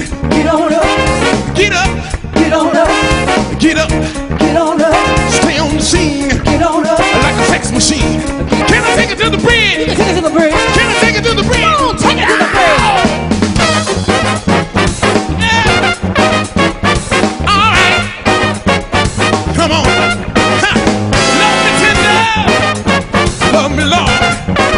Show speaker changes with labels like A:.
A: Get on up.
B: Get up.
A: Get on up.
B: Get up.
A: Get on up.
B: Stay on the scene.
A: Get on up.
B: Like a sex machine. Can I take it to the bridge?
A: Take it to the bridge.
B: Can I take it to the bridge?
A: Come on, take it to the bridge.
B: Yeah. All right. Come on. Ha. Love me tender. Love me long.